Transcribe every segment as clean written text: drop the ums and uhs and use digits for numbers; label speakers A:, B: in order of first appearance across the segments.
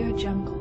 A: Audio Jungle.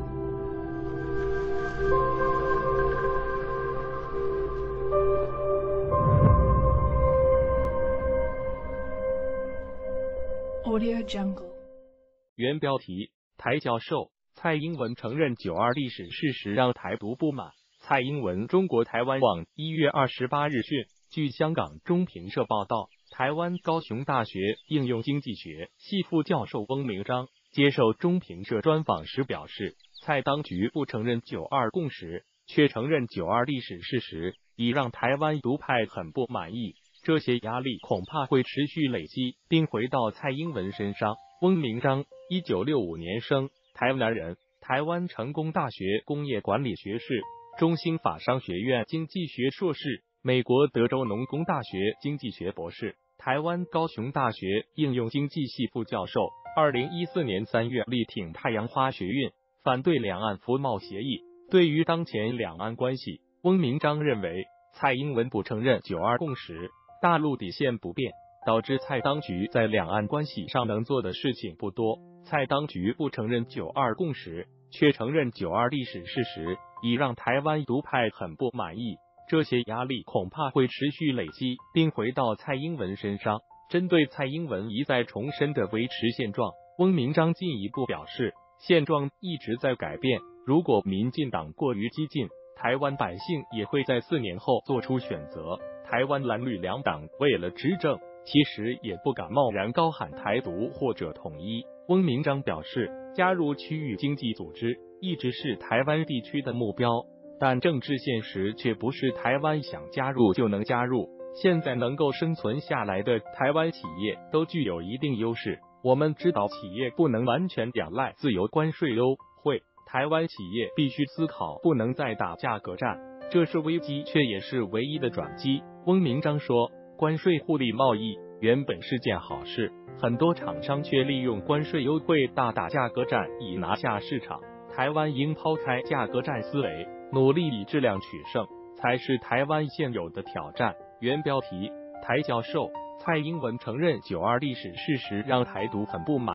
A: Audio Jungle.
B: 原标题：台教授蔡英文承认9·2历史事实让台独不满。蔡英文中国台湾网1月28日讯，据香港中评社报道，台湾高雄大学应用经济学系副教授翁明章接受中评社专访时表示，蔡当局不承认9·2共识，却承认9·2历史事实，已让台湾独派很不满意。这些压力恐怕会持续累积，并回到蔡英文身上。翁明章，1965年生，台南人，台湾成功大学工业管理学士，中兴法商学院经济学硕士，美国德州农工大学经济学博士，台湾高雄大学应用经济系副教授。2014年3月力挺太阳花学运，反对两岸服贸协议。对于当前两岸关系，翁明章认为，蔡英文不承认9·2共识，大陆底线不变，导致蔡当局在两岸关系上能做的事情不多。蔡当局不承认9·2共识，却承认9·2历史事实，已让台湾独派很不满意。这些压力恐怕会持续累积，并回到蔡英文身上。针对蔡英文一再重申的维持现状，翁明章进一步表示，现状一直在改变，如果民进党过于激进，台湾百姓也会在4年后做出选择。台湾蓝绿两党为了执政，其实也不敢贸然高喊台独或者统一。翁明章表示，加入区域经济组织一直是台湾地区的目标，但政治现实却不是台湾想加入就能加入。现在能够生存下来的台湾企业都具有一定优势，我们知道企业不能完全仰赖自由关税优惠，台湾企业必须思考不能再打价格战，这是危机，却也是唯一的转机。翁明章说，关税互利贸易原本是件好事，很多厂商却利用关税优惠大打价格战以拿下市场。台湾应抛开价格战思维，努力以质量取胜，才是台湾现有的挑战。原标题：台教授蔡英文承认9·2历史事实让台独很不满。